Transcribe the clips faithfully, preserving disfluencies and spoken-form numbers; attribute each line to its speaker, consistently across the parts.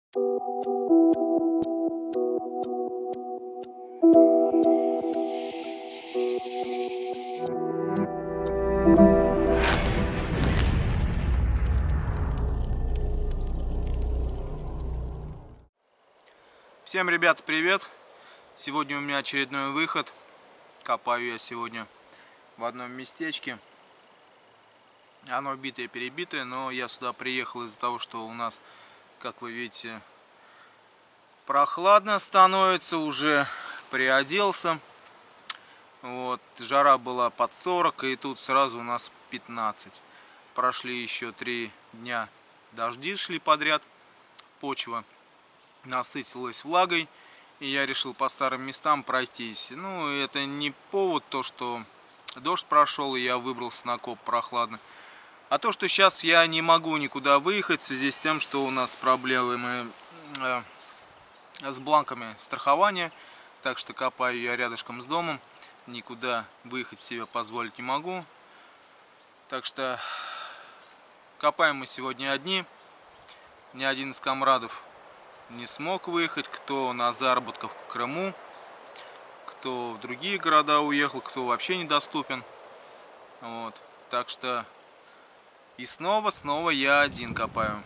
Speaker 1: Всем, ребят, привет! Сегодня у меня очередной выход. Копаю я сегодня в одном местечке. Оно битое-перебитое, но я сюда приехал из-за того, что у нас, как вы видите, прохладно становится, уже приоделся. Вот, жара была под сорок, и тут сразу у нас пятнадцать. Прошли еще три дня, дожди шли подряд, почва насытилась влагой, и я решил по старым местам пройтись. Ну, это не повод, то, что дождь прошел, и я выбрался на коп прохладно, а то, что сейчас я не могу никуда выехать в связи с тем, что у нас проблемы э, с бланками страхования, так что копаю я рядышком с домом, никуда выехать себе позволить не могу. Так что копаем мы сегодня одни, ни один из комрадов не смог выехать, кто на заработках в Крыму, кто в другие города уехал, кто вообще недоступен. Вот. Так что и снова, снова я один копаю.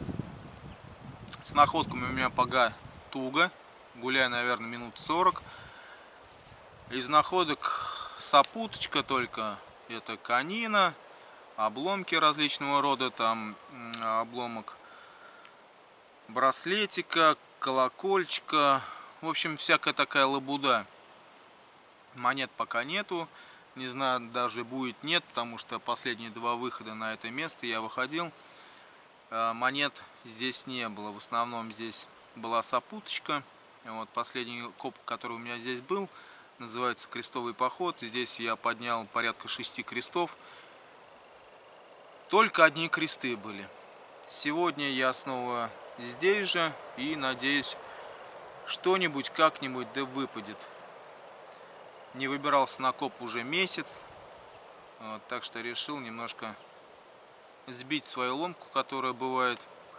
Speaker 1: С находками у меня пока туго, гуляю, наверное, минут сорок. Из находок сопуточка только, это конина, обломки различного рода, там обломок браслетика, колокольчика, в общем, всякая такая лабуда. Монет пока нету, не знаю, даже будет нет, потому что последние два выхода на это место я выходил, монет здесь не было, в основном здесь была сопуточка. Вот последний коп, который у меня здесь был, называется крестовый поход. Здесь я поднял порядка шести крестов, только одни кресты были. Сегодня я снова здесь же и надеюсь, что-нибудь как-нибудь да выпадет. Не выбирался на коп уже месяц, вот, так что решил немножко сбить свою ломку, которая бывает,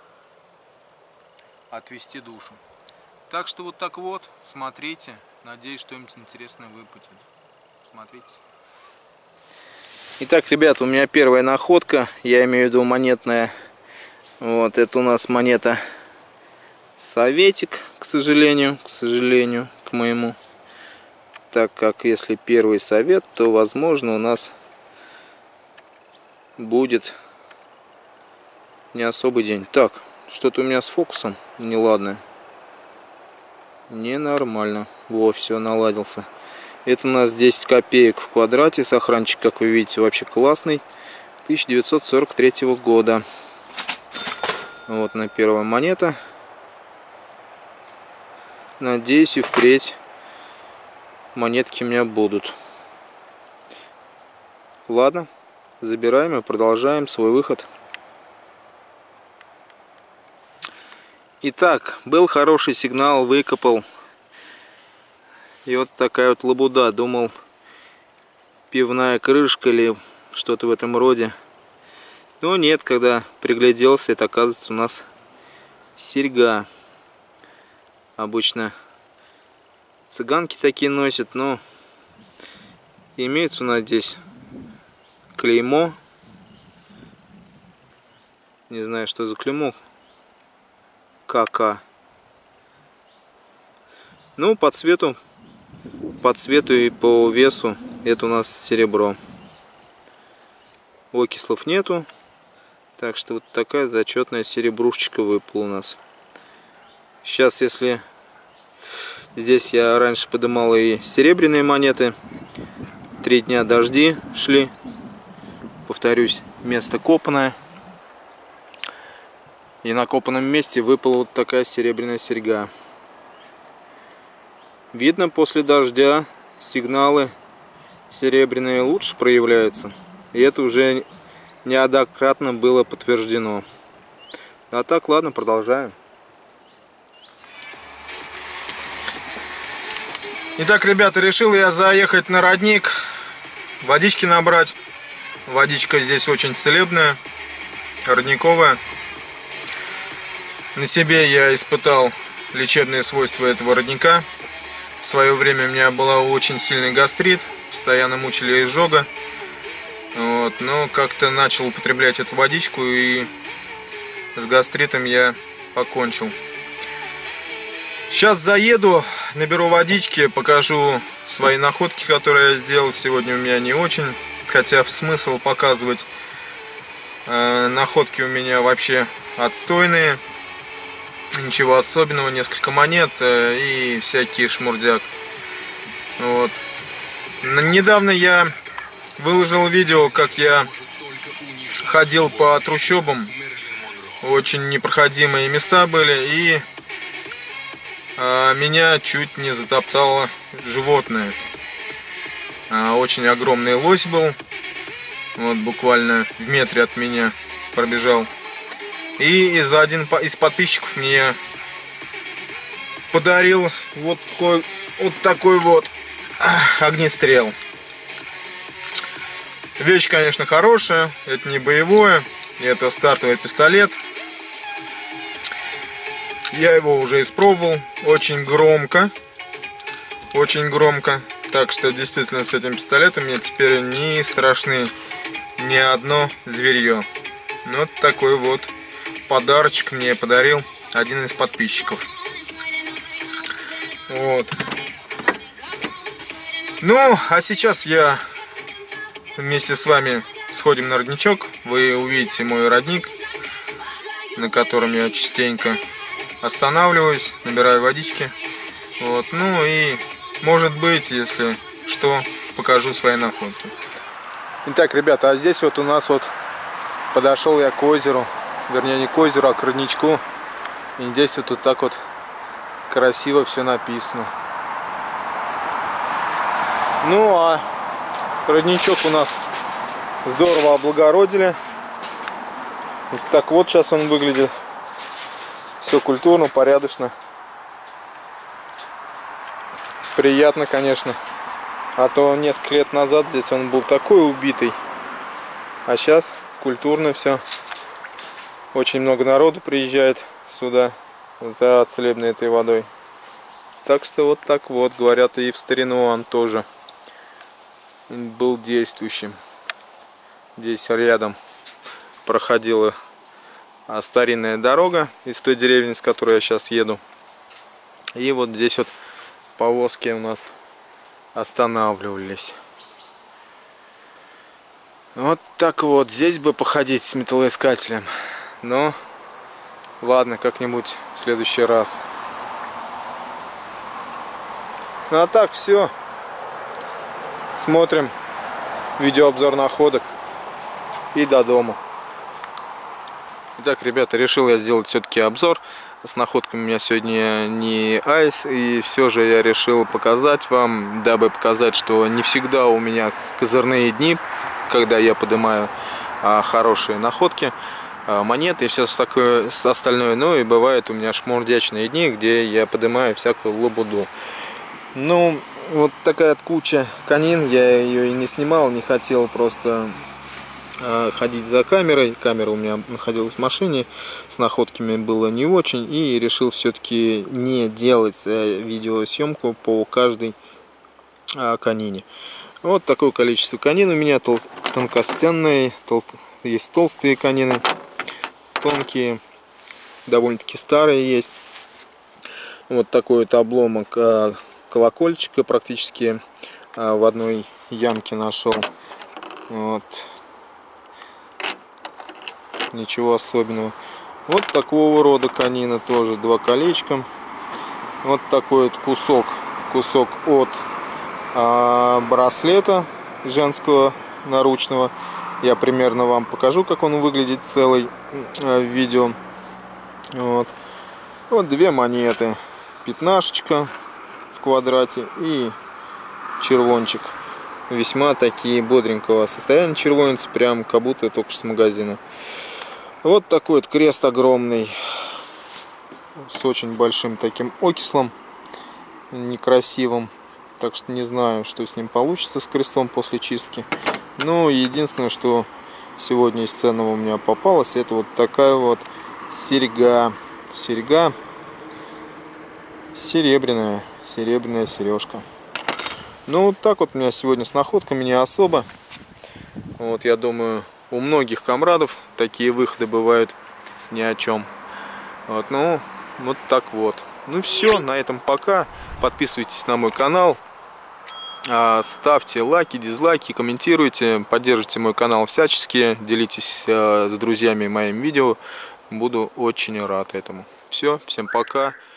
Speaker 1: отвести душу. Так что вот так вот, смотрите, надеюсь, что-нибудь интересное выпадет. Смотрите. Итак, ребят, у меня первая находка, я имею в виду монетная. Вот, это у нас монета советик, к сожалению, к сожалению, к моему. Так как если первый совет, то, возможно, у нас будет не особый день. Так, что-то у меня с фокусом неладное. Ненормально. Во, все, наладился. Это у нас десять копеек в квадрате. Сохранчик, как вы видите, вообще классный. тысяча девятьсот сорок третьего года. Вот на первая монета. Надеюсь, и впредь монетки у меня будут. Ладно, забираем и продолжаем свой выход. Итак, был хороший сигнал, выкопал. И вот такая вот лабуда. Думал, пивная крышка или что-то в этом роде. Но нет, когда пригляделся, это оказывается у нас серьга. Обычно цыганки такие носят, но имеется у нас здесь клеймо. Не знаю, что за клеймо. КК. Ну, по цвету, по цвету и по весу это у нас серебро. Окислов нету. Так что вот такая зачетная серебрушечка выпала у нас. Сейчас, если здесь я раньше подымал и серебряные монеты, три дня дожди шли. Повторюсь, место копанное. И на копанном месте выпала вот такая серебряная серьга. Видно, после дождя сигналы серебряные лучше проявляются. И это уже неоднократно было подтверждено. А так, ладно, продолжаем. Итак, ребята, решил я заехать на родник, водички набрать. Водичка здесь очень целебная, родниковая. На себе я испытал лечебные свойства этого родника. В свое время у меня была очень сильный гастрит, постоянно мучили изжога. Вот, но как-то начал употреблять эту водичку, и с гастритом я покончил. Сейчас заеду, наберу водички, покажу свои находки, которые я сделал. Сегодня у меня не очень, хотя смысл показывать э, находки у меня вообще отстойные. Ничего особенного, несколько монет э, и всякий шмурдяк. Вот. Недавно я выложил видео, как я ходил по трущобам. Очень непроходимые места были, и а, меня чуть не затоптало животное. А, очень огромный лось был. Вот буквально в метре от меня пробежал. И из один из подписчиков мне подарил вот такой вот, такой вот огнестрел. Вещь, конечно, хорошая. Это не боевое. Это стартовый пистолет. Я его уже испробовал. Очень громко. Очень громко. Так что действительно с этим пистолетом мне теперь не страшны ни одно зверье. Вот такой вот подарочек мне подарил один из подписчиков. Вот. Ну, а сейчас я вместе с вами сходим на родничок. Вы увидите мой родник, на котором я частенько останавливаюсь, набираю водички. Вот. Ну и, может быть, если что, покажу свои находки. Итак, ребята, а здесь вот у нас вот подошел я к озеру. Вернее, не к озеру, а к родничку. И здесь вот, вот так вот красиво все написано. Ну а родничок у нас здорово облагородили. Вот так вот сейчас он выглядит. Все культурно, порядочно. Приятно, конечно. А то несколько лет назад здесь он был такой убитый. А сейчас культурно все. Очень много народу приезжает сюда за целебной этой водой. Так что вот так вот, говорят, и в старину он тоже был действующим. Здесь рядом проходила старинная дорога из той деревни, с которой я сейчас еду. И вот здесь вот повозки у нас останавливались. Вот так вот, здесь бы походить с металлоискателем. Но ладно, как-нибудь в следующий раз. Ну а так все. Смотрим видеообзор находок и до дома. Итак, ребята, решил я сделать все-таки обзор. С находками у меня сегодня не айс, и все же я решил показать вам, дабы показать, что не всегда у меня козырные дни, когда я поднимаю а, хорошие находки, а, монеты и все такое остальное. Ну и бывает у меня шмурдячные дни, где я поднимаю всякую лабуду. Ну, вот такая куча конин, я ее и не снимал, не хотел просто ходить за камерой. Камера у меня находилась в машине, с находками было не очень, и решил все-таки не делать видеосъемку по каждой конине. Вот такое количество конин у меня, тонкостенные, тол есть толстые конины, тонкие, довольно-таки старые есть. Вот такой вот обломок колокольчика практически в одной ямке нашел. Вот. Ничего особенного. Вот такого рода конина тоже, два колечка. Вот такой вот кусок, кусок от а, браслета женского наручного. Я примерно вам покажу, как он выглядит целый а, в видео. Вот. Вот две монеты. Пятнашечка в квадрате и червончик. Весьма такие бодренького состояния червонец, прям как будто только что с магазина. Вот такой вот крест огромный, с очень большим таким окислом, некрасивым. Так что не знаю, что с ним получится, с крестом после чистки. Но единственное, что сегодня из ценного у меня попалось, это вот такая вот серьга
Speaker 2: серьга серебряная, серебряная сережка. Ну вот так вот у меня сегодня с находками не особо. Вот я думаю, у многих комрадов такие выходы бывают ни о чем. Вот, ну вот так вот. Ну все, на этом пока. Подписывайтесь на мой канал, ставьте лайки, дизлайки, комментируйте, поддержите мой канал всячески, делитесь с друзьями моим видео. Буду очень рад этому. Все, всем пока.